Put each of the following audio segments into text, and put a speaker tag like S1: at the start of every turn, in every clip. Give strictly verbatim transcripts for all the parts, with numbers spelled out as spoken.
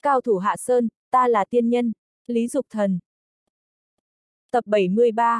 S1: Cao thủ hạ sơn, ta là tiên nhân. Lý Dục Thần. Tập bảy mươi ba.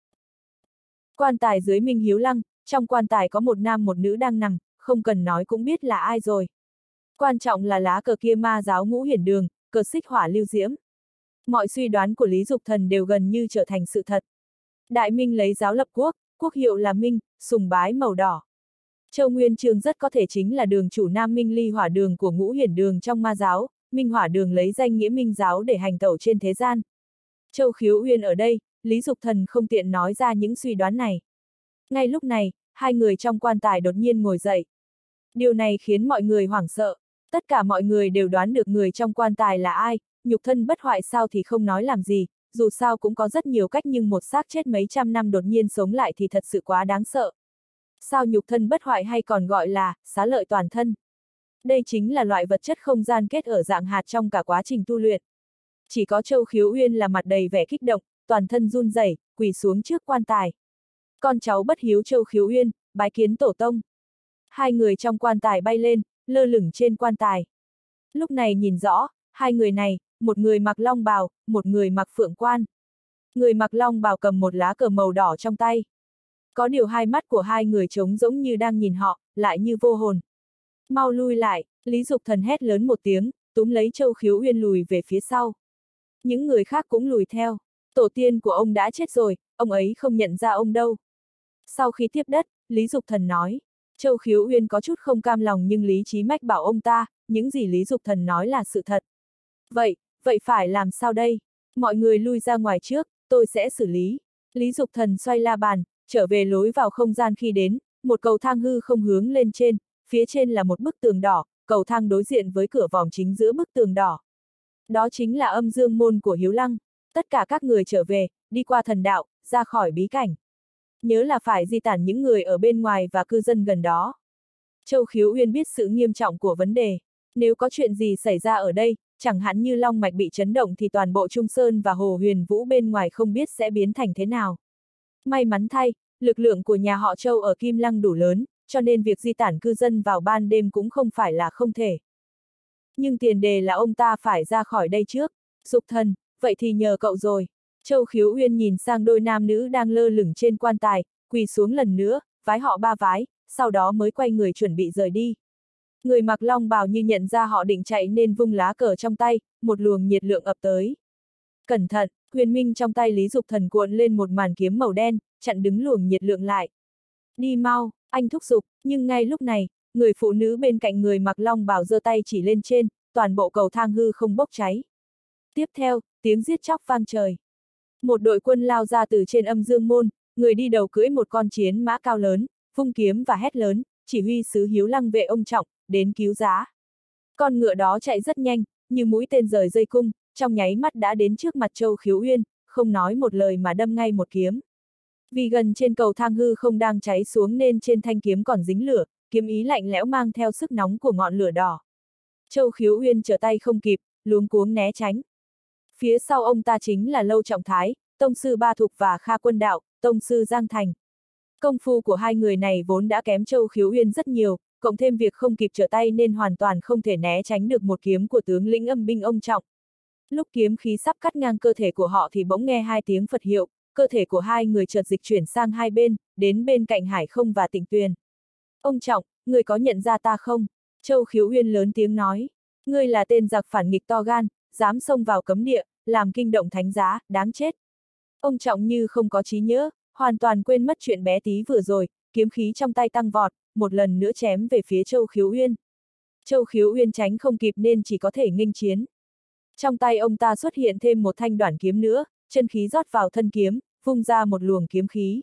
S1: Quan tài dưới Minh Hiếu Lăng, trong quan tài có một nam một nữ đang nằm, không cần nói cũng biết là ai rồi. Quan trọng là lá cờ kia ma giáo Ngũ Hiển Đường, cờ xích hỏa lưu diễm. Mọi suy đoán của Lý Dục Thần đều gần như trở thành sự thật. Đại Minh lấy giáo lập quốc, quốc hiệu là Minh, sùng bái màu đỏ. Châu Nguyên Chương rất có thể chính là đường chủ Nam Minh Ly Hỏa Đường của Ngũ Hiển Đường trong ma giáo, Minh Hỏa Đường lấy danh nghĩa Minh giáo để hành tẩu trên thế gian. Châu Khiếu Uyên ở đây, Lý Dục Thần không tiện nói ra những suy đoán này. Ngay lúc này, hai người trong quan tài đột nhiên ngồi dậy. Điều này khiến mọi người hoảng sợ. Tất cả mọi người đều đoán được người trong quan tài là ai, nhục thân bất hoại sao thì không nói làm gì, dù sao cũng có rất nhiều cách nhưng một xác chết mấy trăm năm đột nhiên sống lại thì thật sự quá đáng sợ. Sao nhục thân bất hoại hay còn gọi là xá lợi toàn thân? Đây chính là loại vật chất không gian kết ở dạng hạt trong cả quá trình tu luyện. Chỉ có Châu Khiếu Uyên là mặt đầy vẻ kích động, toàn thân run rẩy, quỳ xuống trước quan tài. Con cháu bất hiếu Châu Khiếu Uyên, bái kiến tổ tông. Hai người trong quan tài bay lên, lơ lửng trên quan tài. Lúc này nhìn rõ, hai người này, một người mặc long bào, một người mặc phượng quan. Người mặc long bào cầm một lá cờ màu đỏ trong tay. Có điều hai mắt của hai người trống giống như đang nhìn họ, lại như vô hồn. Mau lui lại, Lý Dục Thần hét lớn một tiếng, túm lấy Châu Khiếu Uyên lùi về phía sau. Những người khác cũng lùi theo. Tổ tiên của ông đã chết rồi, ông ấy không nhận ra ông đâu. Sau khi tiếp đất, Lý Dục Thần nói. Châu Khiếu Uyên có chút không cam lòng nhưng lý trí mách bảo ông ta, những gì Lý Dục Thần nói là sự thật. Vậy, vậy phải làm sao đây? Mọi người lui ra ngoài trước, tôi sẽ xử lý. Lý Dục Thần xoay la bàn, trở về lối vào không gian khi đến, một cầu thang hư không hướng lên trên, phía trên là một bức tường đỏ, cầu thang đối diện với cửa vòm chính giữa bức tường đỏ. Đó chính là âm dương môn của Hiếu Lăng. Tất cả các người trở về, đi qua thần đạo, ra khỏi bí cảnh. Nhớ là phải di tản những người ở bên ngoài và cư dân gần đó. Châu Khiếu Uyên biết sự nghiêm trọng của vấn đề. Nếu có chuyện gì xảy ra ở đây, chẳng hạn như long mạch bị chấn động thì toàn bộ Trung Sơn và Hồ Huyền Vũ bên ngoài không biết sẽ biến thành thế nào. May mắn thay, lực lượng của nhà họ Châu ở Kim Lăng đủ lớn, cho nên việc di tản cư dân vào ban đêm cũng không phải là không thể. Nhưng tiền đề là ông ta phải ra khỏi đây trước. Dục Thần, vậy thì nhờ cậu rồi. Châu Khiếu Uyên nhìn sang đôi nam nữ đang lơ lửng trên quan tài, quỳ xuống lần nữa, vái họ ba vái, sau đó mới quay người chuẩn bị rời đi. Người mặc long bào như nhận ra họ định chạy nên vung lá cờ trong tay, một luồng nhiệt lượng ập tới. Cẩn thận, huyền minh trong tay Lý Dục Thần cuộn lên một màn kiếm màu đen, chặn đứng luồng nhiệt lượng lại. Đi mau, anh thúc giục, nhưng ngay lúc này, người phụ nữ bên cạnh người mặc long bào giơ tay chỉ lên trên, toàn bộ cầu thang hư không bốc cháy. Tiếp theo, tiếng giết chóc vang trời. Một đội quân lao ra từ trên âm dương môn, người đi đầu cưỡi một con chiến mã cao lớn, vung kiếm và hét lớn, chỉ huy sứ Hiếu Lăng vệ ông Trọng, đến cứu giá. Con ngựa đó chạy rất nhanh, như mũi tên rời dây cung, trong nháy mắt đã đến trước mặt Châu Khiếu Uyên, không nói một lời mà đâm ngay một kiếm. Vì gần trên cầu thang hư không đang cháy xuống nên trên thanh kiếm còn dính lửa, kiếm ý lạnh lẽo mang theo sức nóng của ngọn lửa đỏ. Châu Khiếu Uyên trở tay không kịp, luống cuống né tránh. Phía sau ông ta chính là Lâu Trọng Thái, tông sư Ba Thục và Kha Quân Đạo, tông sư Giang Thành. Công phu của hai người này vốn đã kém Châu Khiếu Uyên rất nhiều, cộng thêm việc không kịp trở tay nên hoàn toàn không thể né tránh được một kiếm của tướng lĩnh âm binh ông Trọng. Lúc kiếm khí sắp cắt ngang cơ thể của họ thì bỗng nghe hai tiếng Phật hiệu, cơ thể của hai người chợt dịch chuyển sang hai bên, đến bên cạnh Hải Không và Tịnh Tuyền. Ông Trọng, người có nhận ra ta không? Châu Khiếu Uyên lớn tiếng nói. Ngươi là tên giặc phản nghịch to gan, dám xông vào cấm địa, làm kinh động thánh giá, đáng chết. Ông Trọng như không có trí nhớ, hoàn toàn quên mất chuyện bé tí vừa rồi, kiếm khí trong tay tăng vọt, một lần nữa chém về phía Châu Khiếu Uyên. Châu Khiếu Uyên tránh không kịp nên chỉ có thể nghênh chiến. Trong tay ông ta xuất hiện thêm một thanh đoản kiếm nữa, chân khí rót vào thân kiếm, vung ra một luồng kiếm khí.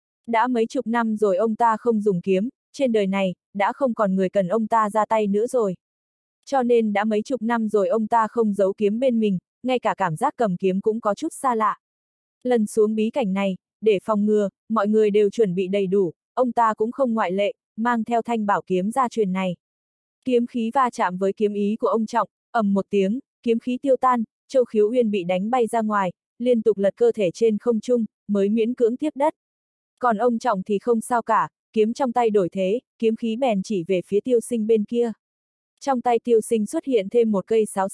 S1: Đã mấy chục năm rồi ông ta không dùng kiếm, trên đời này, đã không còn người cần ông ta ra tay nữa rồi. Cho nên đã mấy chục năm rồi ông ta không giấu kiếm bên mình, ngay cả cảm giác cầm kiếm cũng có chút xa lạ. Lần xuống bí cảnh này, để phòng ngừa, mọi người đều chuẩn bị đầy đủ, ông ta cũng không ngoại lệ, mang theo thanh bảo kiếm gia truyền này. Kiếm khí va chạm với kiếm ý của ông Trọng, ầm một tiếng, kiếm khí tiêu tan, Châu Khiếu Uyên bị đánh bay ra ngoài, liên tục lật cơ thể trên không trung, mới miễn cưỡng tiếp đất. Còn ông Trọng thì không sao cả, kiếm trong tay đổi thế, kiếm khí bèn chỉ về phía Tiêu Sinh bên kia. Trong tay Tiêu Sinh xuất hiện thêm một cây sáo sắt,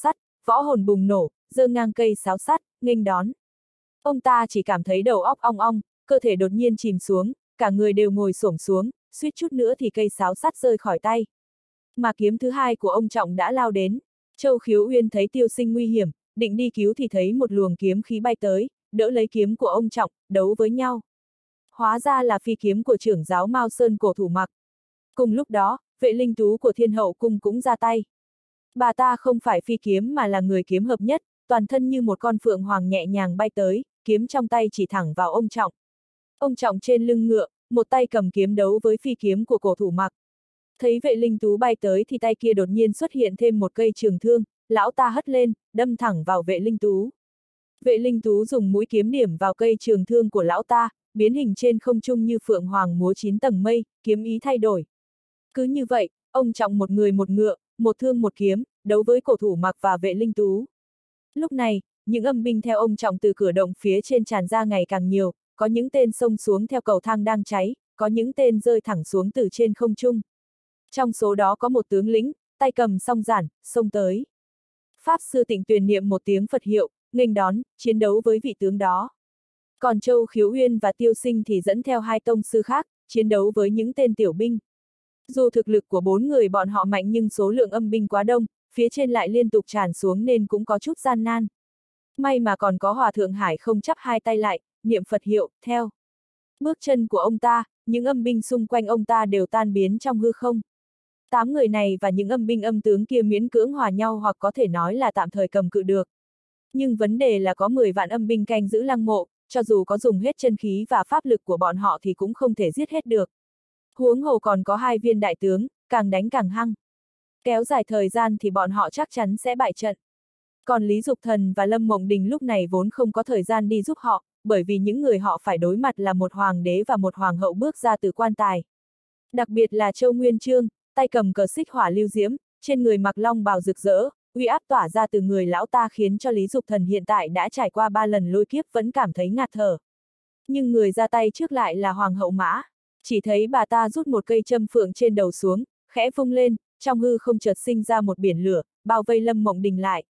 S1: võ hồn bùng nổ, giơ ngang cây sáo sắt, nghênh đón. Ông ta chỉ cảm thấy đầu óc ong ong, cơ thể đột nhiên chìm xuống, cả người đều ngồi xổm xuống, suýt chút nữa thì cây sáo sắt rơi khỏi tay. Mà kiếm thứ hai của ông Trọng đã lao đến. Châu Khiếu Uyên thấy Tiêu Sinh nguy hiểm, định đi cứu thì thấy một luồng kiếm khí bay tới, đỡ lấy kiếm của ông Trọng, đấu với nhau. Hóa ra là phi kiếm của trưởng giáo Mao Sơn Cổ Thủ Mặc. Cùng lúc đó, vệ linh tú của Thiên Hậu Cung cũng ra tay. Bà ta không phải phi kiếm mà là người kiếm hợp nhất, toàn thân như một con phượng hoàng nhẹ nhàng bay tới, kiếm trong tay chỉ thẳng vào ông Trọng. Ông Trọng trên lưng ngựa, một tay cầm kiếm đấu với phi kiếm của Cổ Thủ Mặc. Thấy vệ linh tú bay tới thì tay kia đột nhiên xuất hiện thêm một cây trường thương, lão ta hất lên, đâm thẳng vào vệ linh tú. Vệ linh tú dùng mũi kiếm điểm vào cây trường thương của lão ta, biến hình trên không trung như phượng hoàng múa chín tầng mây, kiếm ý thay đổi. Cứ như vậy, ông Trọng một người một ngựa, một thương một kiếm, đấu với Cổ Thủ Mặc và vệ linh tú. Lúc này, những âm binh theo ông Trọng từ cửa động phía trên tràn ra ngày càng nhiều, có những tên xông xuống theo cầu thang đang cháy, có những tên rơi thẳng xuống từ trên không trung. Trong số đó có một tướng lĩnh, tay cầm song giản, xông tới. Pháp sư Tịnh Tuyền niệm một tiếng Phật hiệu, nghênh đón, chiến đấu với vị tướng đó. Còn Châu Khiếu Uyên và Tiêu Sinh thì dẫn theo hai tông sư khác, chiến đấu với những tên tiểu binh. Dù thực lực của bốn người bọn họ mạnh nhưng số lượng âm binh quá đông, phía trên lại liên tục tràn xuống nên cũng có chút gian nan. May mà còn có Hòa Thượng Hải không chắp hai tay lại, niệm Phật hiệu, theo. Bước chân của ông ta, những âm binh xung quanh ông ta đều tan biến trong hư không. Tám người này và những âm binh âm tướng kia miễn cưỡng hòa nhau hoặc có thể nói là tạm thời cầm cự được. Nhưng vấn đề là có mười vạn âm binh canh giữ lăng mộ, cho dù có dùng hết chân khí và pháp lực của bọn họ thì cũng không thể giết hết được. Huống hồ còn có hai viên đại tướng, càng đánh càng hăng. Kéo dài thời gian thì bọn họ chắc chắn sẽ bại trận. Còn Lý Dục Thần và Lâm Mộng Đình lúc này vốn không có thời gian đi giúp họ, bởi vì những người họ phải đối mặt là một hoàng đế và một hoàng hậu bước ra từ quan tài. Đặc biệt là Châu Nguyên Chương, tay cầm cờ xích hỏa lưu diễm, trên người mặc long bào rực rỡ, uy áp tỏa ra từ người lão ta khiến cho Lý Dục Thần hiện tại đã trải qua ba lần lôi kiếp vẫn cảm thấy ngạt thở. Nhưng người ra tay trước lại là Hoàng hậu Mã. Chỉ thấy bà ta rút một cây châm phượng trên đầu xuống, khẽ vung lên, trong hư không chợt sinh ra một biển lửa, bao vây Lâm Mộng Đình lại.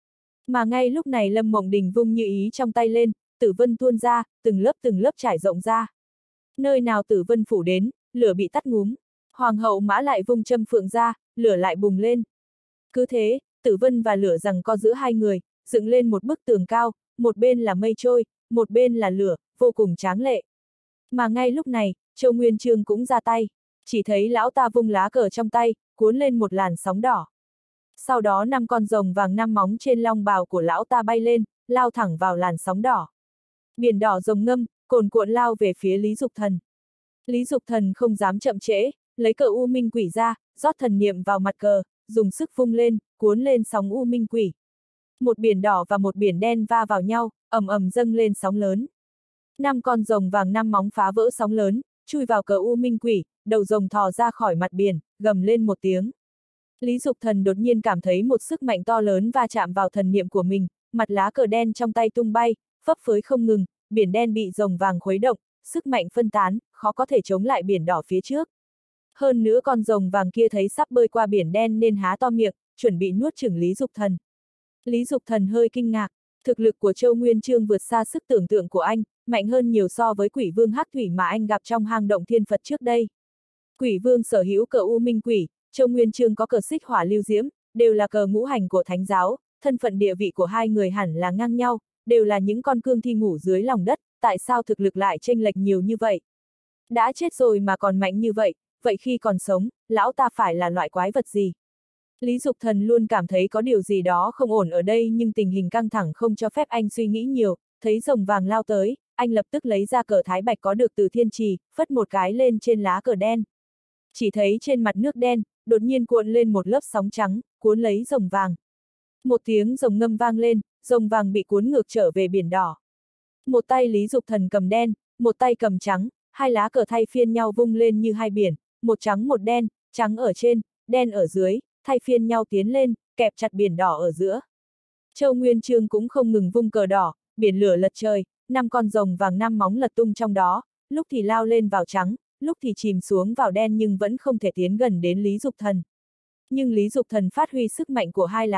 S1: Mà ngay lúc này Lâm Mộng Đình vung như ý trong tay lên, tử vân tuôn ra, từng lớp từng lớp trải rộng ra. Nơi nào tử vân phủ đến, lửa bị tắt ngúm. Hoàng hậu Mã lại vung châm phượng ra, lửa lại bùng lên. Cứ thế, tử vân và lửa giằng co giữa hai người, dựng lên một bức tường cao, một bên là mây trôi, một bên là lửa, vô cùng tráng lệ. Mà ngay lúc này, Châu Nguyên Chương cũng ra tay. Chỉ thấy lão ta vung lá cờ trong tay, cuốn lên một làn sóng đỏ. Sau đó năm con rồng vàng năm móng trên long bào của lão ta bay lên, lao thẳng vào làn sóng đỏ. Biển đỏ rồng ngâm, cồn cuộn lao về phía Lý Dục Thần. Lý Dục Thần không dám chậm trễ, lấy cờ U Minh Quỷ ra, rót thần niệm vào mặt cờ, dùng sức vung lên, cuốn lên sóng U Minh Quỷ. Một biển đỏ và một biển đen va vào nhau, ầm ầm dâng lên sóng lớn. Năm con rồng vàng năm móng phá vỡ sóng lớn, chui vào cờ U Minh Quỷ, đầu rồng thò ra khỏi mặt biển, gầm lên một tiếng. Lý Dục Thần đột nhiên cảm thấy một sức mạnh to lớn va chạm vào thần niệm của mình, mặt lá cờ đen trong tay tung bay, phấp phới không ngừng, biển đen bị rồng vàng khuấy động, sức mạnh phân tán, khó có thể chống lại biển đỏ phía trước. Hơn nữa con rồng vàng kia thấy sắp bơi qua biển đen nên há to miệng, chuẩn bị nuốt chửng Lý Dục Thần. Lý Dục Thần hơi kinh ngạc, thực lực của Châu Nguyên Chương vượt xa sức tưởng tượng của anh, mạnh hơn nhiều so với Quỷ Vương Hắc Thủy mà anh gặp trong hang động Thiên Phật trước đây. Quỷ Vương sở hữu cờ U Minh Quỷ, Châu Nguyên Chương có cờ xích hỏa lưu diễm, đều là cờ ngũ hành của Thánh giáo, thân phận địa vị của hai người hẳn là ngang nhau, đều là những con cương thi ngủ dưới lòng đất, tại sao thực lực lại chênh lệch nhiều như vậy? Đã chết rồi mà còn mạnh như vậy, vậy khi còn sống, lão ta phải là loại quái vật gì? Lý Dục Thần luôn cảm thấy có điều gì đó không ổn ở đây nhưng tình hình căng thẳng không cho phép anh suy nghĩ nhiều, thấy rồng vàng lao tới, anh lập tức lấy ra cờ thái bạch có được từ thiên trì, phất một cái lên trên lá cờ đen. Chỉ thấy trên mặt nước đen, đột nhiên cuộn lên một lớp sóng trắng, cuốn lấy rồng vàng. Một tiếng rồng ngâm vang lên, rồng vàng bị cuốn ngược trở về biển đỏ. Một tay Lý Dục Thần cầm đen, một tay cầm trắng, hai lá cờ thay phiên nhau vung lên như hai biển, một trắng một đen, trắng ở trên, đen ở dưới, thay phiên nhau tiến lên, kẹp chặt biển đỏ ở giữa. Châu Nguyên Chương cũng không ngừng vung cờ đỏ, biển lửa lật trời, năm con rồng vàng năm móng lật tung trong đó, lúc thì lao lên vào trắng, lúc thì chìm xuống vào đen nhưng vẫn không thể tiến gần đến Lý Dục Thần. Nhưng Lý Dục Thần phát huy sức mạnh của hai lá cờ,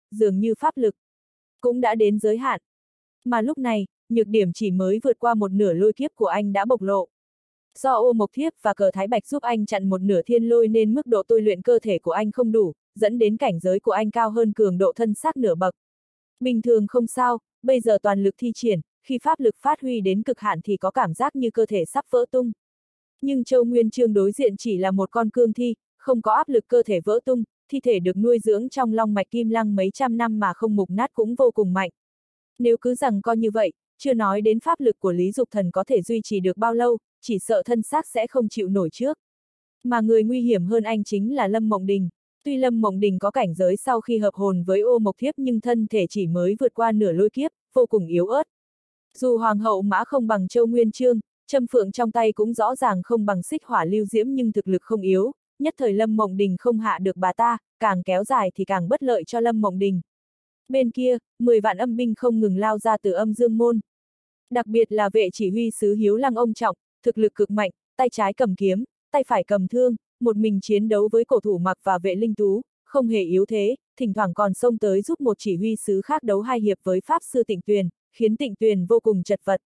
S1: dường như pháp lực cũng đã đến giới hạn. Mà lúc này, nhược điểm chỉ mới vượt qua một nửa lôi kiếp của anh đã bộc lộ. Do ô mộc thiếp và cờ thái bạch giúp anh chặn một nửa thiên lôi nên mức độ tôi luyện cơ thể của anh không đủ, dẫn đến cảnh giới của anh cao hơn cường độ thân xác nửa bậc. Bình thường không sao, bây giờ toàn lực thi triển, khi pháp lực phát huy đến cực hạn thì có cảm giác như cơ thể sắp vỡ tung. Nhưng Châu Nguyên Chương đối diện chỉ là một con cương thi, không có áp lực cơ thể vỡ tung, thi thể được nuôi dưỡng trong long mạch kim lăng mấy trăm năm mà không mục nát cũng vô cùng mạnh. Nếu cứ rằng coi như vậy, chưa nói đến pháp lực của Lý Dục Thần có thể duy trì được bao lâu, chỉ sợ thân xác sẽ không chịu nổi trước. Mà người nguy hiểm hơn anh chính là Lâm Mộng Đình. Tuy Lâm Mộng Đình có cảnh giới sau khi hợp hồn với ô mộc thiếp nhưng thân thể chỉ mới vượt qua nửa lôi kiếp, vô cùng yếu ớt. Dù hoàng hậu mã không bằng Châu Nguyên Chương, châm phượng trong tay cũng rõ ràng không bằng xích hỏa lưu diễm nhưng thực lực không yếu, nhất thời Lâm Mộng Đình không hạ được bà ta, càng kéo dài thì càng bất lợi cho Lâm Mộng Đình. Bên kia, mười vạn âm binh không ngừng lao ra từ âm dương môn. Đặc biệt là vệ chỉ huy sứ Hiếu Lăng ông Trọng, thực lực cực mạnh, tay trái cầm kiếm, tay phải cầm thương, một mình chiến đấu với cổ thủ Mặc và vệ linh tú, không hề yếu thế, thỉnh thoảng còn xông tới giúp một chỉ huy sứ khác đấu hai hiệp với Pháp Sư Tịnh Tuyền, khiến Tịnh Tuyền vô cùng chật vật.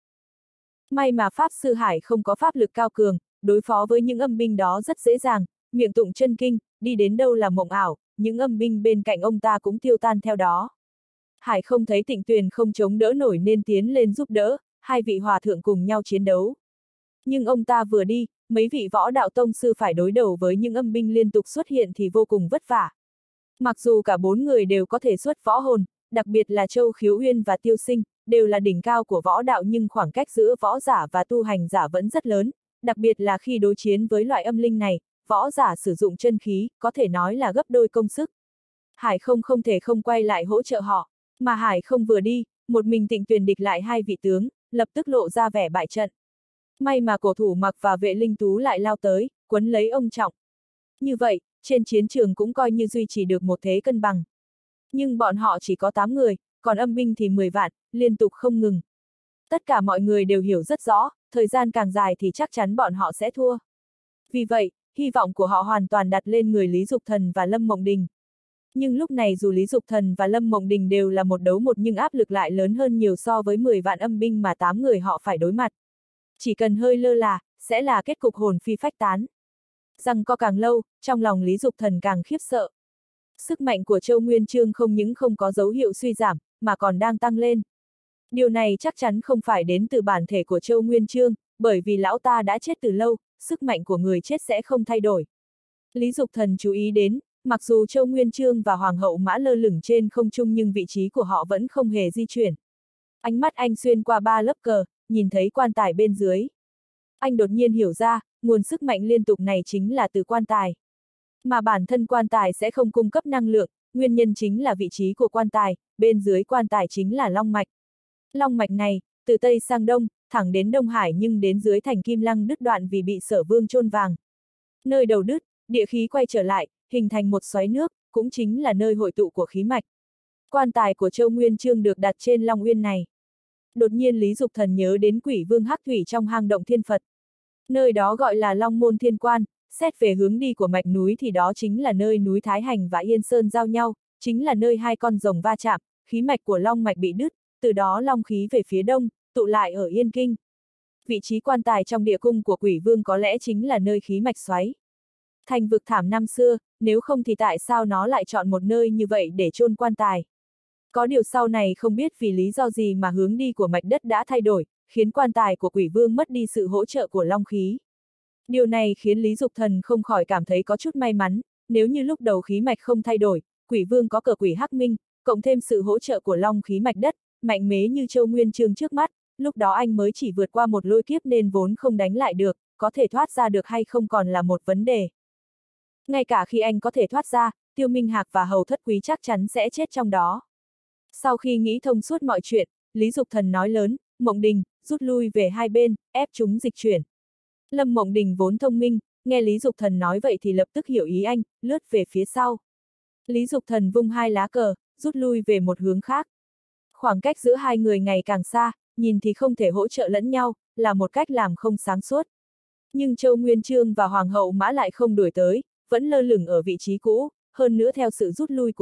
S1: May mà Pháp Sư Hải không có pháp lực cao cường, đối phó với những âm binh đó rất dễ dàng, miệng tụng chân kinh, đi đến đâu là mộng ảo, những âm binh bên cạnh ông ta cũng tiêu tan theo đó. Hải không thấy Tịnh Tuyền không chống đỡ nổi nên tiến lên giúp đỡ, hai vị hòa thượng cùng nhau chiến đấu. Nhưng ông ta vừa đi, mấy vị võ đạo tông sư phải đối đầu với những âm binh liên tục xuất hiện thì vô cùng vất vả. Mặc dù cả bốn người đều có thể xuất võ hồn, đặc biệt là Châu Khiếu Uyên và Tiêu Sinh, đều là đỉnh cao của võ đạo nhưng khoảng cách giữa võ giả và tu hành giả vẫn rất lớn, đặc biệt là khi đối chiến với loại âm linh này, võ giả sử dụng chân khí, có thể nói là gấp đôi công sức. Hải không không thể không quay lại hỗ trợ họ, mà Hải không vừa đi, một mình Tịnh Tuyền địch lại hai vị tướng, lập tức lộ ra vẻ bại trận. May mà cổ thủ Mặc và vệ linh tú lại lao tới, quấn lấy ông Trọng. Như vậy, trên chiến trường cũng coi như duy trì được một thế cân bằng. Nhưng bọn họ chỉ có tám người, còn âm binh thì mười vạn, liên tục không ngừng. Tất cả mọi người đều hiểu rất rõ, thời gian càng dài thì chắc chắn bọn họ sẽ thua. Vì vậy, hy vọng của họ hoàn toàn đặt lên người Lý Dục Thần và Lâm Mộng Đình. Nhưng lúc này dù Lý Dục Thần và Lâm Mộng Đình đều là một đấu một nhưng áp lực lại lớn hơn nhiều so với mười vạn âm binh mà tám người họ phải đối mặt. Chỉ cần hơi lơ là, sẽ là kết cục hồn phi phách tán. Rằng co càng lâu, trong lòng Lý Dục Thần càng khiếp sợ. Sức mạnh của Châu Nguyên Chương không những không có dấu hiệu suy giảm, mà còn đang tăng lên. Điều này chắc chắn không phải đến từ bản thể của Châu Nguyên Chương, bởi vì lão ta đã chết từ lâu, sức mạnh của người chết sẽ không thay đổi. Lý Dục Thần chú ý đến, mặc dù Châu Nguyên Chương và Hoàng hậu Mã lơ lửng trên không trung nhưng vị trí của họ vẫn không hề di chuyển. Ánh mắt anh xuyên qua ba lớp cờ, nhìn thấy quan tài bên dưới. Anh đột nhiên hiểu ra, nguồn sức mạnh liên tục này chính là từ quan tài. Mà bản thân quan tài sẽ không cung cấp năng lượng, nguyên nhân chính là vị trí của quan tài, bên dưới quan tài chính là long mạch. Long mạch này, từ Tây sang Đông, thẳng đến Đông Hải nhưng đến dưới thành Kim Lăng đứt đoạn vì bị Sở Vương chôn vàng. Nơi đầu đứt, địa khí quay trở lại, hình thành một xoáy nước, cũng chính là nơi hội tụ của khí mạch. Quan tài của Châu Nguyên Chương được đặt trên Long Uyên này. Đột nhiên Lý Dục Thần nhớ đến Quỷ Vương Hắc Thủy trong hang động Thiên Phật. Nơi đó gọi là Long Môn Thiên Quan, xét về hướng đi của mạch núi thì đó chính là nơi núi Thái Hành và Yên Sơn giao nhau, chính là nơi hai con rồng va chạm, khí mạch của Long mạch bị đứt, từ đó long khí về phía đông, tụ lại ở Yên Kinh. Vị trí quan tài trong địa cung của Quỷ Vương có lẽ chính là nơi khí mạch xoáy. Thành vực thảm năm xưa, nếu không thì tại sao nó lại chọn một nơi như vậy để chôn quan tài? Có điều sau này không biết vì lý do gì mà hướng đi của mạch đất đã thay đổi, khiến quan tài của Quỷ Vương mất đi sự hỗ trợ của long khí. Điều này khiến Lý Dục Thần không khỏi cảm thấy có chút may mắn, nếu như lúc đầu khí mạch không thay đổi, Quỷ Vương có cờ quỷ hắc minh, cộng thêm sự hỗ trợ của long khí mạch đất, mạnh mẽ như Châu Nguyên Chương trước mắt, lúc đó anh mới chỉ vượt qua một lôi kiếp nên vốn không đánh lại được, có thể thoát ra được hay không còn là một vấn đề. Ngay cả khi anh có thể thoát ra, Tiêu Minh Hạc và Hầu Thất Quý chắc chắn sẽ chết trong đó. Sau khi nghĩ thông suốt mọi chuyện, Lý Dục Thần nói lớn, Mộng Đình, rút lui về hai bên, ép chúng dịch chuyển. Lâm Mộng Đình vốn thông minh, nghe Lý Dục Thần nói vậy thì lập tức hiểu ý anh, lướt về phía sau. Lý Dục Thần vung hai lá cờ, rút lui về một hướng khác. Khoảng cách giữa hai người ngày càng xa, nhìn thì không thể hỗ trợ lẫn nhau, là một cách làm không sáng suốt. Nhưng Châu Nguyên Chương và Hoàng hậu Mã lại không đuổi tới, vẫn lơ lửng ở vị trí cũ, hơn nữa theo sự rút lui của họ,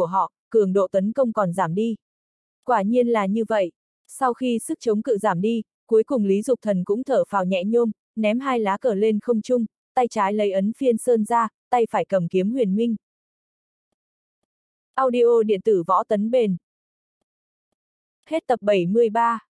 S1: cường độ tấn công còn giảm đi. Quả nhiên là như vậy. Sau khi sức chống cự giảm đi, cuối cùng Lý Dục Thần cũng thở phào nhẹ nhôm, ném hai lá cờ lên không trung, tay trái lấy ấn phiên sơn ra, tay phải cầm kiếm huyền minh. Audio điện tử võ tấn bền. Hết tập bảy mươi ba.